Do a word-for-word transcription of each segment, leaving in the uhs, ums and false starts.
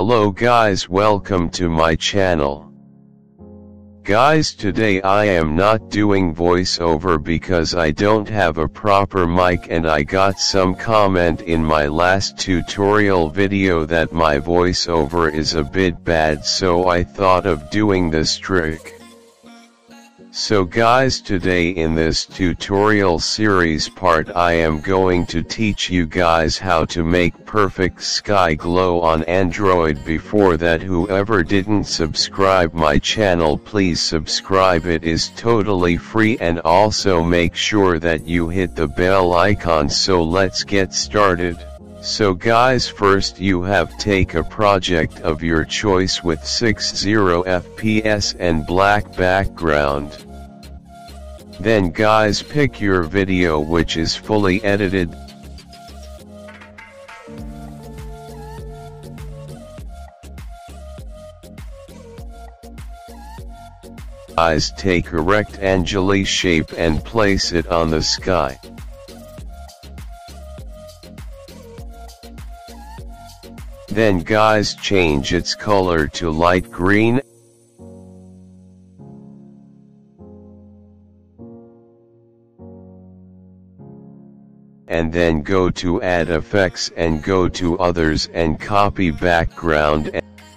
Hello guys, welcome to my channel. Guys, today I am not doing voiceover because I don't have a proper mic, and I got some comment in my last tutorial video that my voiceover is a bit bad, so I thought of doing this trick. So guys, today in this tutorial series part I am going to teach you guys how to make perfect sky glow on Android. Before that, whoever didn't subscribe my channel, please subscribe, it is totally free, and also make sure that you hit the bell icon. So let's get started. So guys, first you have take a project of your choice with sixty F P S and black background. Then guys, pick your video which is fully edited. Guys, take a rectangular shape and place it on the sky. Then guys, change its color to light green. And then go to add effects and go to others and copy background,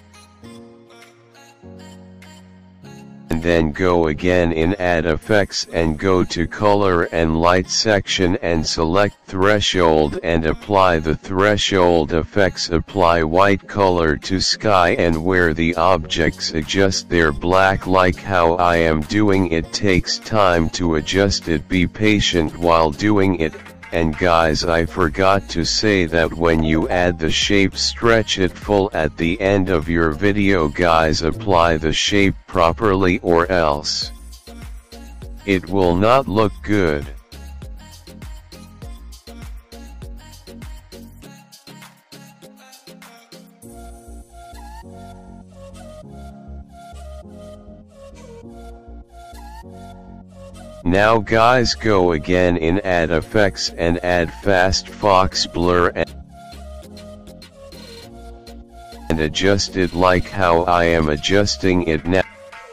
and then go again in add effects and go to color and light section and select threshold and apply the threshold effects. Apply white color to sky, and where the objects adjust their black like how I am doing. It takes time to adjust it, be patient while doing it. And guys, I forgot to say that when you add the shape, stretch it full at the end of your video. Guys, apply the shape properly or else it will not look good. Now guys, go again in add effects and add fast fox blur and, and adjust it like how I am adjusting it now.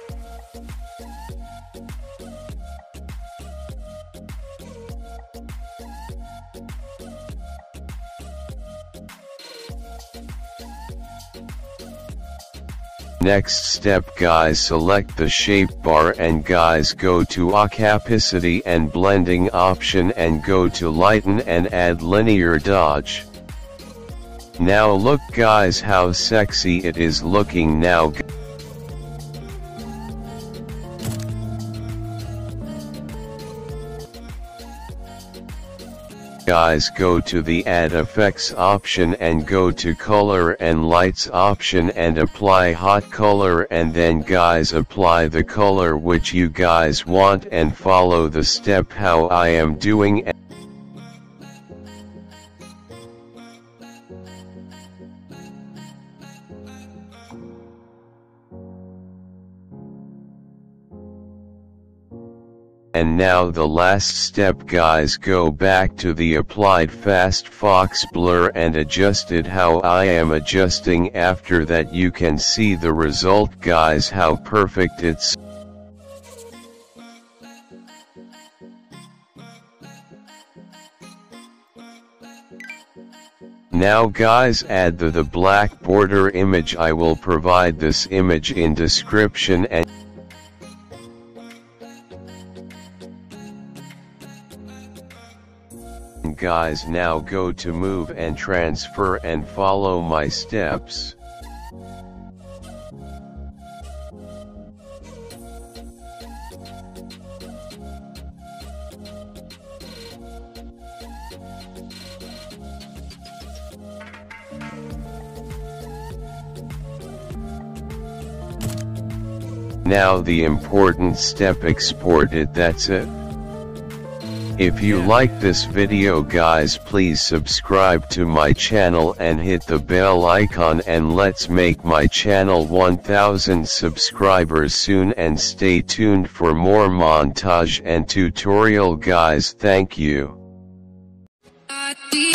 Next step guys, select the shape bar and guys go to opacity and blending option and go to lighten and add linear dodge. Now look guys how sexy it is looking now. Guys, go to the add effects option and go to color and lights option and apply hot color, and then guys apply the color which you guys want and follow the step how I am doing. And now the last step guys, go back to the applied fast fox blur and adjust it how I am adjusting. After that you can see the result guys, how perfect it's. Now guys, add the, the black border image. I will provide this image in description. And guys, now go to move and transfer and follow my steps. Now the important step, export it. That's it. If you like this video guys, please subscribe to my channel and hit the bell icon, and let's make my channel one thousand subscribers soon, and stay tuned for more montage and tutorial guys. Thank you.